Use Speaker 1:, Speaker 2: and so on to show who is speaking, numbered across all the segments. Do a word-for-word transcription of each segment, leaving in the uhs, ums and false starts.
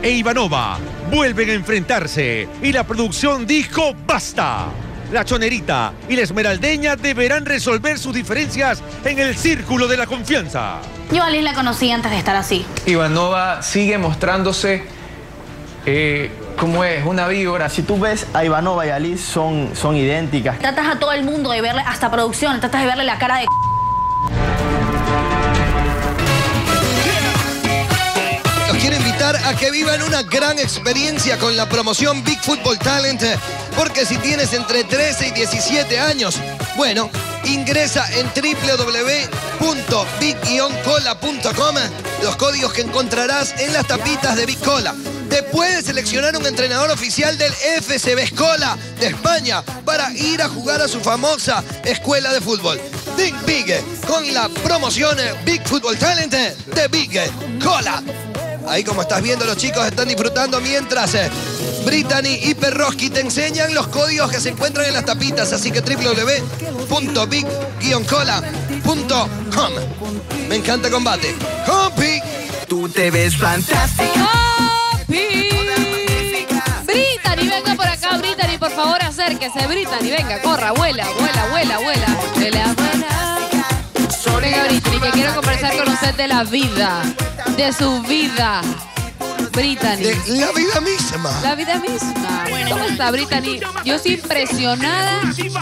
Speaker 1: e Ivanova vuelven a enfrentarse y la producción dijo ¡basta! La chonerita y la esmeraldeña deberán resolver sus diferencias en el círculo de la confianza.
Speaker 2: Yo a Liz la conocí antes de estar así.
Speaker 3: Ivanova sigue mostrándose eh, como es, una víbora.
Speaker 4: Si tú ves a Ivanova y a Liz son, son idénticas.
Speaker 2: Tratas a todo el mundo de verle, hasta producción, tratas de verle la cara de...
Speaker 5: Los quiero invitar a que vivan una gran experiencia con la promoción Big Football Talent, porque si tienes entre trece y diecisiete años, bueno, ingresa en doble u doble u doble u punto big cola punto com, los códigos que encontrarás en las tapitas de Big Cola. Te puedes seleccionar un entrenador oficial del F C Vescola de España para ir a jugar a su famosa escuela de fútbol. Think Big con la promoción Big Football Talent de Big Cola. Ahí, como estás viendo, los chicos están disfrutando mientras eh, Brittany y Perroski te enseñan los códigos que se encuentran en las tapitas. Así que doble u doble u doble u punto big cola punto com. Me encanta combate. ¡Compi!
Speaker 6: Tú te ves fantástica.
Speaker 7: ¡Compi! Brittany, venga por acá, Brittany, por favor, acérquese. Brittany, venga, corra, vuela, vuela, vuela, vuela. Vuela, vuela. Venga, Brittany, que quiero conversar con usted de la vida. De su vida, Brittany.
Speaker 5: De la vida misma.
Speaker 7: La vida misma. ¿Cómo está, Brittany? Yo estoy impresionada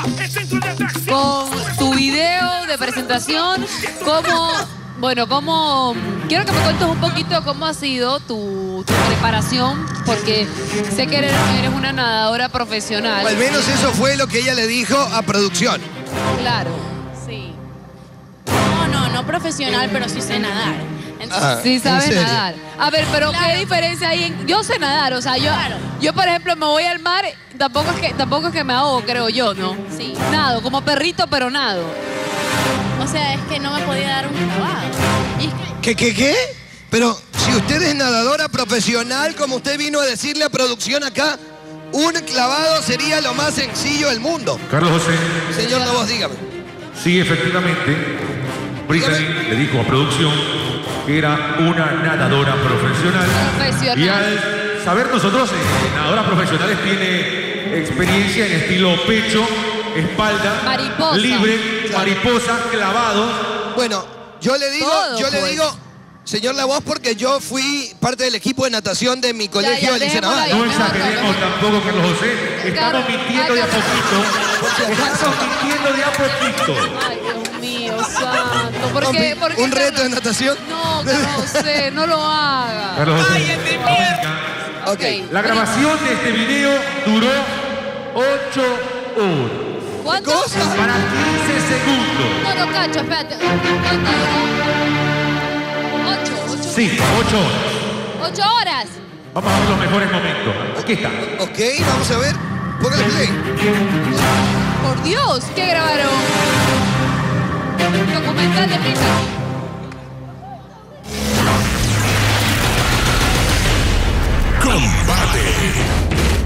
Speaker 7: con tu video de presentación. Cómo, bueno, cómo... Quiero que me cuentes un poquito cómo ha sido tu, tu preparación, porque sé que eres, eres una nadadora profesional.
Speaker 5: O al menos eso fue lo que ella le dijo a producción.
Speaker 7: Claro.
Speaker 8: Sí. No, no, no profesional, pero sí sé nadar. Entonces,
Speaker 5: Ah,
Speaker 7: Sí, sabes
Speaker 5: ¿en serio?
Speaker 7: nadar. A ver, pero
Speaker 8: Claro.
Speaker 7: ¿qué diferencia hay en...? Yo sé nadar, o sea, yo,
Speaker 8: Claro.
Speaker 7: yo por ejemplo, me voy al mar, tampoco es, que, tampoco es que me ahogo, creo yo, ¿no?
Speaker 8: Sí.
Speaker 7: Nado, como perrito, pero nado.
Speaker 8: o sea, es que no me podía dar un clavado. Y es que
Speaker 5: ¿Qué, qué, qué? Pero si usted es nadadora profesional, como usted vino a decirle a producción acá, un clavado sería lo más sencillo del mundo.
Speaker 1: Carlos José,
Speaker 5: Señor Novos, dígame.
Speaker 1: sí, efectivamente, Brittany le dijo a producción que era una nadadora profesional.
Speaker 7: Profesional.
Speaker 1: Y al saber nosotros, eh, nadadoras profesionales tiene experiencia en estilo pecho, espalda,
Speaker 7: Mariposa.
Speaker 1: libre, mariposa, clavado.
Speaker 5: Bueno, yo le digo,
Speaker 7: Todo,
Speaker 5: yo le
Speaker 7: pues.
Speaker 5: digo, señor La Voz, porque yo fui parte del equipo de natación de mi colegio,
Speaker 7: ya,
Speaker 5: Alicia
Speaker 7: dejémosla
Speaker 5: Navarro.
Speaker 1: No
Speaker 7: ahí. mejor
Speaker 1: exageremos
Speaker 7: no, mejor.
Speaker 1: tampoco, Carlos José. Estamos
Speaker 7: Claro.
Speaker 1: mintiendo de a
Speaker 7: Ay,
Speaker 1: poquito. Estamos mintiendo de a poquito.
Speaker 7: Ay, Dios mío, santo. ¿Por qué? ¿Por qué,
Speaker 5: ¿Un reto de
Speaker 7: Carlos?
Speaker 5: natación?
Speaker 7: No, Carlos José, no lo haga.
Speaker 1: Carlos José.
Speaker 5: Ok.
Speaker 7: Ok.
Speaker 1: La grabación de este video duró ocho horas.
Speaker 7: ¿Cuánto?
Speaker 5: ¿Cosa?
Speaker 1: Para quince segundos.
Speaker 7: No, no, cacho, espérate. ¿Cuánto duró? Ocho, ocho.
Speaker 1: Sí, ocho horas.
Speaker 7: Ocho horas.
Speaker 1: Vamos a ver los mejores momentos. Aquí está.
Speaker 5: Ok, vamos a ver. Póngale play.
Speaker 7: Por Dios, ¿qué grabaron? Documental de Brittany.
Speaker 9: Combate.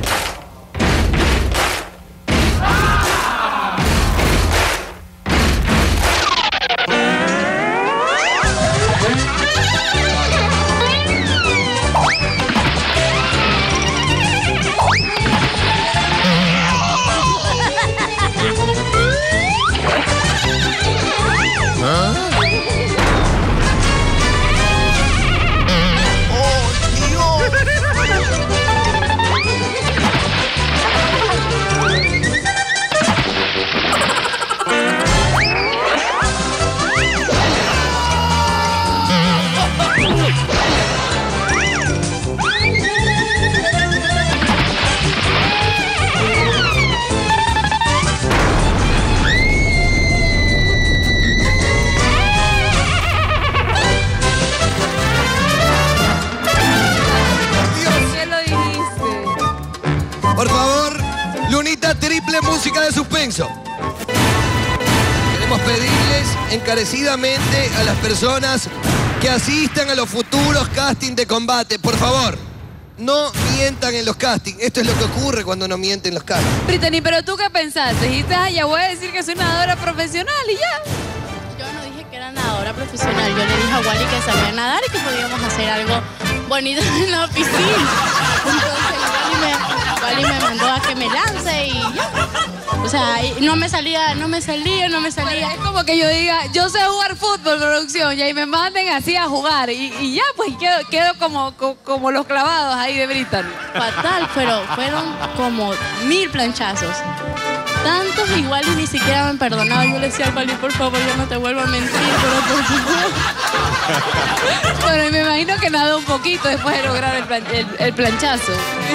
Speaker 7: ¿Qué lo dijiste?
Speaker 5: Por favor, Lunita, triple música de suspenso. Queremos pedirles encarecidamente a las personas que asistan a los futuros castings de combate, por favor, no mientan en los castings. Esto es lo que ocurre cuando no mienten en los castings.
Speaker 7: Brittany, ¿pero tú qué pensaste? Dijiste, ay, ya voy a decir que soy nadadora profesional y ya.
Speaker 8: yo no dije que era nadadora profesional. Yo le dije a Wally que sabía nadar y que podíamos hacer algo bonito en la piscina. Entonces Wally me, Wally me mandó a que me lance y ya. O sea, y no me salía, no me salía, no me salía.
Speaker 7: Es como que yo diga, yo sé jugar fútbol, producción, y ahí me manden así a jugar. Y, y ya, pues quedo, quedo como, como, como los clavados ahí de Brittany.
Speaker 8: Fatal, pero fueron como mil planchazos. Tantos igual y ni siquiera me perdonaban. Yo le decía al Wally, por favor, yo no te vuelvo a mentir, pero por favor.
Speaker 7: Bueno, y me imagino que nadó un poquito después de lograr el, plan, el, el planchazo.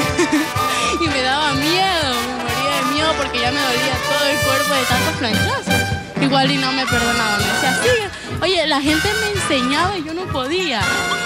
Speaker 8: Y me daba miedo, me moría de miedo porque ya me dolía todo el cuerpo de tantos planchazos. Igual y no me perdonaba, me decía, sigue. Oye, la gente me enseñaba y yo no podía.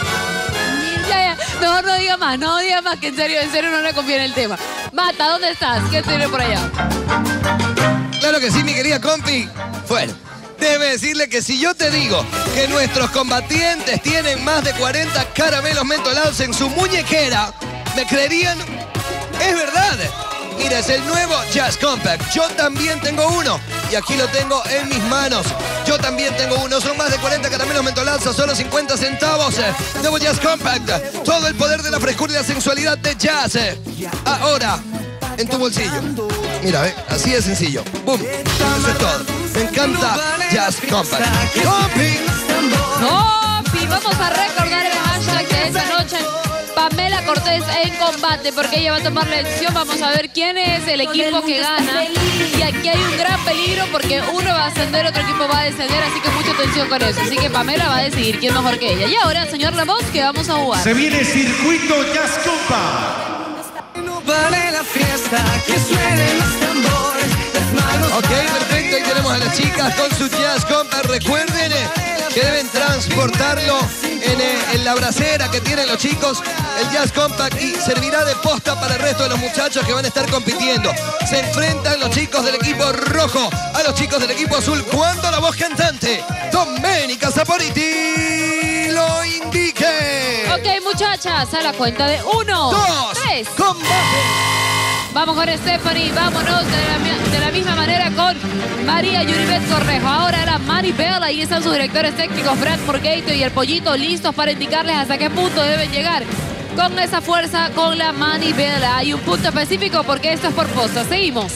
Speaker 7: Ya, ya, mejor no diga más, no diga más, que en serio, en serio no le conviene el tema. Mata, ¿dónde estás? ¿Qué tiene por allá?
Speaker 5: Claro que sí, mi querida compi. Bueno, debe decirle que si yo te digo que nuestros combatientes tienen más de cuarenta caramelos mentolados en su muñequera, ¿me creerían? Es verdad. Mira, es el nuevo Jazz Compact. Yo también tengo uno. Y aquí lo tengo en mis manos. Yo también tengo uno. Son más de cuarenta caramelos mentolados a solo cincuenta centavos. Nuevo Jazz Compact. Todo el poder de la frescura y la sensualidad de Jazz. Ahora, en tu bolsillo. Mira, ¿eh? Así de sencillo. ¡Bum! Eso es todo. Me encanta Jazz Compact. ¡Compi!
Speaker 7: ¡Compi! Vamos a recordar el hashtag de esta noche. Pamela Cortés en combate, porque ella va a tomar la decisión. Vamos a ver quién es el equipo que gana. Y aquí hay un gran peligro porque uno va a ascender, otro equipo va a descender, así que mucha atención con eso. Así que Pamela va a decidir quién es mejor que ella. Y ahora, señor Ramos, que vamos a jugar.
Speaker 1: Se viene Circuito Jazz Compact.
Speaker 6: Vale la fiesta, que suenen los tambores, las manos.
Speaker 5: Ok, perfecto. Ahí tenemos a las chicas con su Jazz Compact. Recuerden que deben transportarlo en, eh, en la bracera que tienen los chicos, el Jazz Compact, y servirá de posta para el resto de los muchachos que van a estar compitiendo. Se enfrentan los chicos del equipo rojo a los chicos del equipo azul cuando la voz cantante Domenica Saporiti lo indique.
Speaker 7: Ok, muchachas, a la cuenta de uno,
Speaker 5: Dos,
Speaker 7: tres.
Speaker 5: combate.
Speaker 7: Vamos con Stephanie, vámonos de la, de la misma manera con María Yuribet Correjo. Ahora la Manibela, ahí están sus directores técnicos, Brad Morgato y el Pollito, listos para indicarles hasta qué punto deben llegar con esa fuerza con la Manibela. Hay un punto específico porque esto es por posta. Seguimos.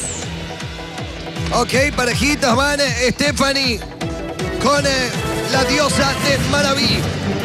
Speaker 5: Ok, parejitas van eh, Stephanie con eh, la diosa de Manaví,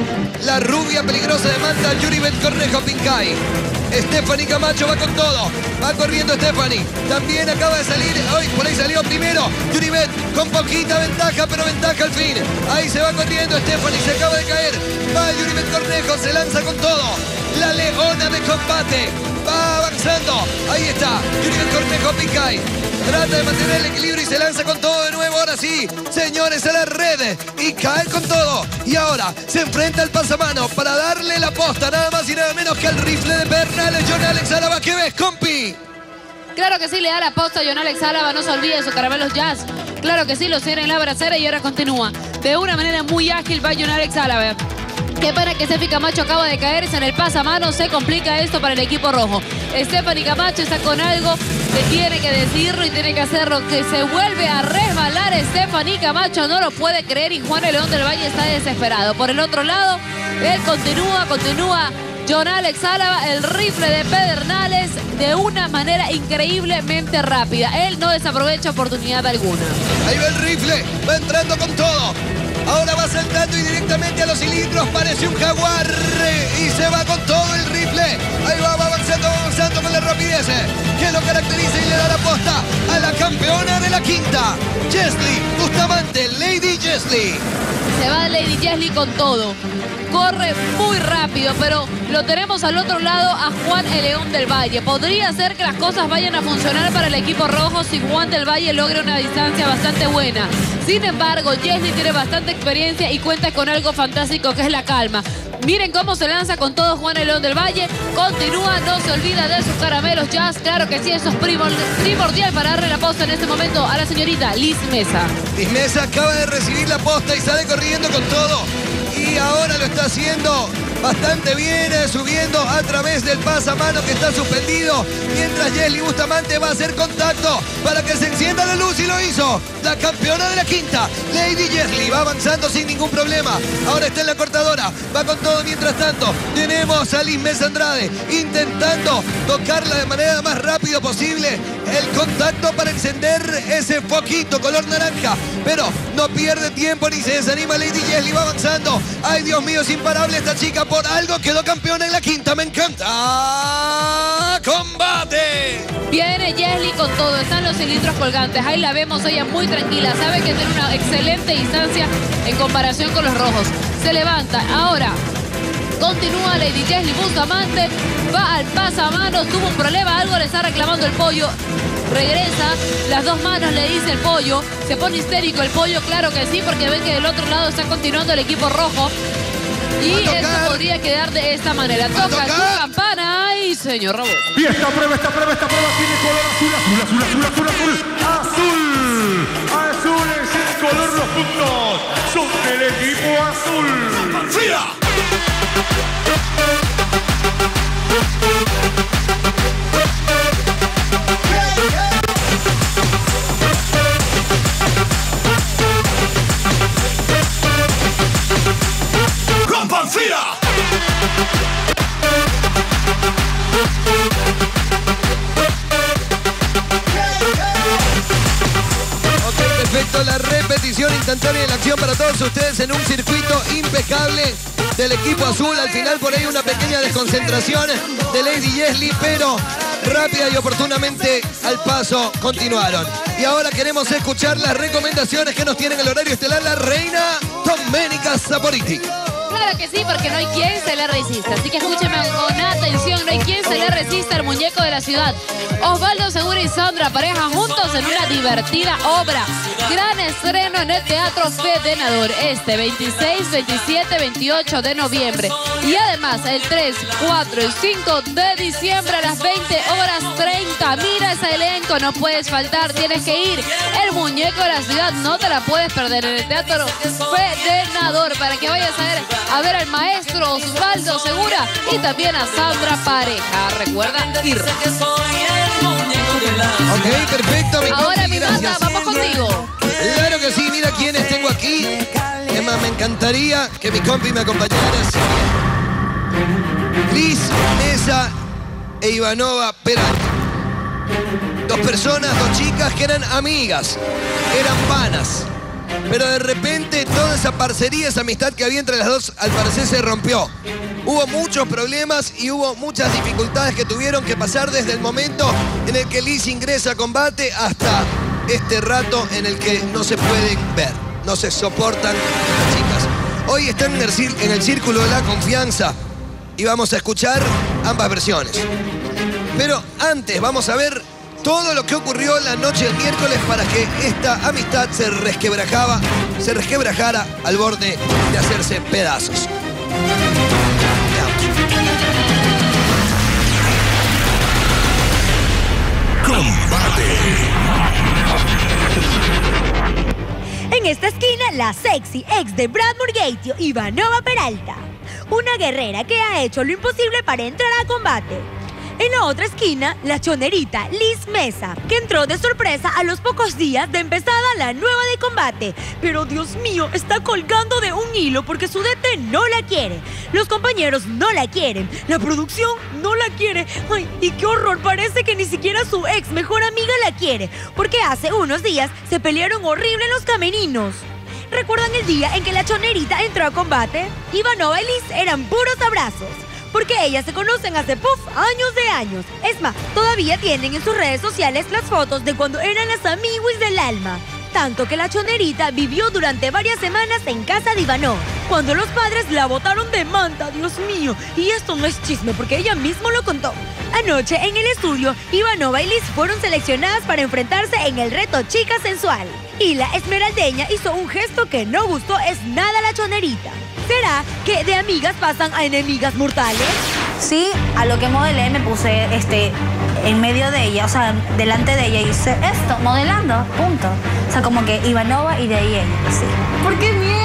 Speaker 5: la rubia peligrosa de Manta, Yuribet Correjo Pincay. Stephanie Camacho va con todo. Va corriendo Stephanie. También acaba de salir. Hoy por ahí salió primero Yuribet con poquita ventaja, pero ventaja al fin. Ahí se va corriendo Stephanie. Se acaba de caer. Va Yuribet Cornejo. Se lanza con todo. La leona de combate. Va avanzando. Ahí está. Yuribet Cornejo Pincay. Trata de mantener el equilibrio y se lanza con todo de nuevo. Ahora sí, señores, a la red. Y cae con todo. Y ahora se enfrenta al pasamano para darle la posta. Nada más y nada menos que al rifle de Bernales. John Alex Álava. ¿Qué ves, compi?
Speaker 7: Claro que sí, le da la posta a John Alex Álava. No se olvide de sus caramelos Jazz. Claro que sí, lo cierra en la bracera y ahora continúa. De una manera muy ágil va John Alex Álava. Qué pena que Steffi Camacho acaba de caerse en el pasamano. Se complica esto para el equipo rojo. Stephanie Camacho está con algo que tiene que decirlo y tiene que hacerlo. Que se vuelve a resbalar Stephanie Camacho. No lo puede creer y Juan León del Valle está desesperado. Por el otro lado, él continúa, continúa John Alex Álava, el rifle de Pedernales, de una manera increíblemente rápida. Él no desaprovecha oportunidad alguna.
Speaker 5: Ahí va el rifle, va entrando con todo. Ahora va saltando y directamente a los cilindros, parece un jaguar. Y se va con todo el rifle. Ahí va, va avanzando, va avanzando con la rapidez que lo caracteriza y le da la posta a la campeona de la quinta, Jesly Bustamante, Lady Jesly.
Speaker 7: Se va Lady Jesly con todo. Corre muy rápido, pero lo tenemos al otro lado a Juan el León del Valle. Podría ser que las cosas vayan a funcionar para el equipo rojo si Juan del Valle logra una distancia bastante buena. Sin embargo, Jesly tiene bastante experiencia y cuenta con algo fantástico que es la calma. Miren cómo se lanza con todo Juan el León del Valle. Continúa, no se olvida de sus caramelos Jazz. Claro que sí, eso es primordial para darle la posta en este momento a la señorita Liz Mesa.
Speaker 5: Liz Mesa acaba de recibir la posta y sale corriendo con todo. Y ahora lo está haciendo bastante bien, eh, subiendo a través del pasamano que está suspendido, mientras Yesli Bustamante va a hacer contacto para que se encienda la luz y lo hizo. La campeona de la quinta, Lady Yesli, va avanzando sin ningún problema. Ahora está en la cortadora, va con todo. Mientras tanto, tenemos a Liz Mesa Andrade intentando tocarla de manera más rápida posible. El contacto para encender ese foquito color naranja, pero no pierde tiempo ni se desanima. Lady Yesli va avanzando. Ay, Dios mío, es imparable esta chica. Por algo quedó campeona en la quinta. Me encanta. ¡Combate!
Speaker 7: Viene Yesli con todo. Están los cilindros colgantes. Ahí la vemos, ella muy tranquila. Sabe que tiene una excelente distancia en comparación con los rojos. Se levanta. Ahora continúa Lady Yesli Bustamante. Va al pasamanos. Tuvo un problema. Algo le está reclamando el pollo. Regresa, las dos manos le dice el pollo. Se pone histérico el pollo, claro que sí, porque ven que del otro lado está continuando el equipo rojo. Y esto podría quedar de esta manera. Toca su campana. ¡Ay, señor Robot!
Speaker 1: Y esta prueba, esta prueba, esta prueba tiene color azul, azul, azul, azul, azul, azul. Azul. Azules en color los puntos. Son del equipo azul. ¡Fría!
Speaker 5: Ok, perfecto, la repetición instantánea de la acción para todos ustedes en un circuito impecable del equipo azul. Al final por ahí una pequeña desconcentración de Lady Yesli, pero rápida y oportunamente al paso continuaron. Y ahora queremos escuchar las recomendaciones que nos tiene en el horario estelar la reina Doménica Saporiti.
Speaker 7: Claro que sí, porque no hay quien se le resista. Así que escúcheme con atención, no hay quien se le resista al muñeco de la ciudad. Osvaldo Segura y Sandra Pareja juntos en una divertida obra. Gran estreno en el Teatro Fedenador este veintiséis, veintisiete, veintiocho de noviembre. Y además el tres, cuatro y cinco de diciembre a las veinte horas treinta. Mira ese elenco, no puedes faltar, tienes que ir. El muñeco de la ciudad no te la puedes perder en el Teatro Fedenador para que vayas a ver, a ver al maestro Osvaldo Segura y también a Sandra Pareja. Recuerda ir.
Speaker 5: Ok, perfecto. Mi
Speaker 7: Ahora
Speaker 5: compi,
Speaker 7: mi
Speaker 5: gracias.
Speaker 7: mata, vamos contigo.
Speaker 5: Claro que sí, mira quiénes tengo aquí. Es más, me encantaría que mi compi me acompañara. Liz Mesa e Ivanova Peralta. Dos personas, dos chicas que eran amigas, eran panas. Pero de repente toda esa parcería, esa amistad que había entre las dos, al parecer se rompió. Hubo muchos problemas y hubo muchas dificultades que tuvieron que pasar desde el momento en el que Liz ingresa a combate hasta este rato en el que no se pueden ver, no se soportan las chicas. Hoy están en el, en el círculo de la confianza y vamos a escuchar ambas versiones. Pero antes vamos a ver todo lo que ocurrió la noche del miércoles para que esta amistad se resquebrajaba, se resquebrajara al borde de hacerse pedazos.
Speaker 9: Combate.
Speaker 10: En esta esquina, la sexy ex de Brad Morgatio, Ivanova Peralta. Una guerrera que ha hecho lo imposible para entrar a combate. En la otra esquina, la chonerita Liz Mesa, que entró de sorpresa a los pocos días de empezada la nueva de combate. Pero Dios mío, está colgando de un hilo porque su D T no la quiere. Los compañeros no la quieren. La producción no la quiere. Ay, y qué horror, parece que ni siquiera su ex mejor amiga la quiere. Porque hace unos días se pelearon horrible en los camerinos. ¿Recuerdan el día en que la chonerita entró a combate? Ivanova y Liz eran puros abrazos. Porque ellas se conocen hace puff, años de años. Es más, todavía tienen en sus redes sociales las fotos de cuando eran las amiguis del alma. Tanto que la chonerita vivió durante varias semanas en casa de Ivanova, cuando los padres la botaron de manta, Dios mío. Y esto no es chisme porque ella misma lo contó. Anoche en el estudio, Ivanova y Liz fueron seleccionadas para enfrentarse en el reto Chica Sensual. Y la esmeraldeña hizo un gesto que no gustó es nada a la chonerita. ¿Será que de amigas pasan a enemigas mortales?
Speaker 2: Sí, a lo que modelé me puse este, en medio de ella, o sea, delante de ella y hice esto, modelando, punto. O sea, como que Ivanova y de ahí ella, así. ¿Por qué mientes?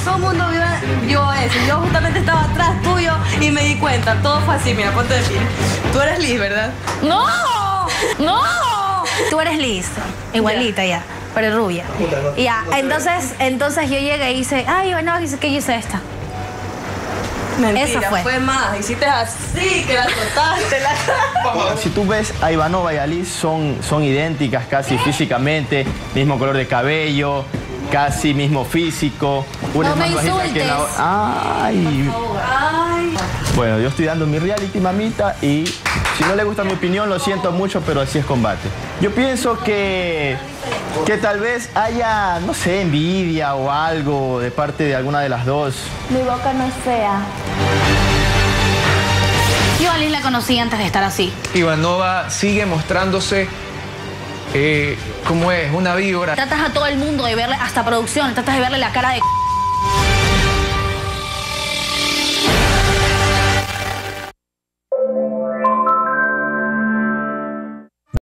Speaker 11: todo el mundo vio, vio eso. Yo justamente estaba atrás tuyo y me di cuenta. Todo fue así, mira, ponte de pie. Tú eres Liz, ¿verdad?
Speaker 2: ¡No! ¡No! Tú eres Liz, igualita ya, pero rubia. Y ya, entonces, entonces yo llegué y hice, ay, bueno, dice que yo hice esta.
Speaker 11: Mentira,
Speaker 2: Eso fue.
Speaker 11: fue más. Hiciste así, que la cortaste. La...
Speaker 4: Si tú ves a Ivanova y a Liz, son, son idénticas casi físicamente, mismo color de cabello, casi mismo físico. Una
Speaker 2: No
Speaker 4: es más
Speaker 2: me
Speaker 4: bajita que
Speaker 2: insultes.
Speaker 4: la Ay.
Speaker 11: Ay.
Speaker 4: Bueno, yo estoy dando mi reality, mamita, y si no le gusta mi opinión, lo siento mucho, pero así es combate. Yo pienso que, que tal vez haya, no sé, envidia o algo de parte de alguna de las dos.
Speaker 2: Mi boca no es fea. Yo a Liz la conocí antes de estar así.
Speaker 3: Ivanova sigue mostrándose eh, como es, una víbora.
Speaker 2: Tratas a todo el mundo de verle, hasta producción, tratas de verle la cara de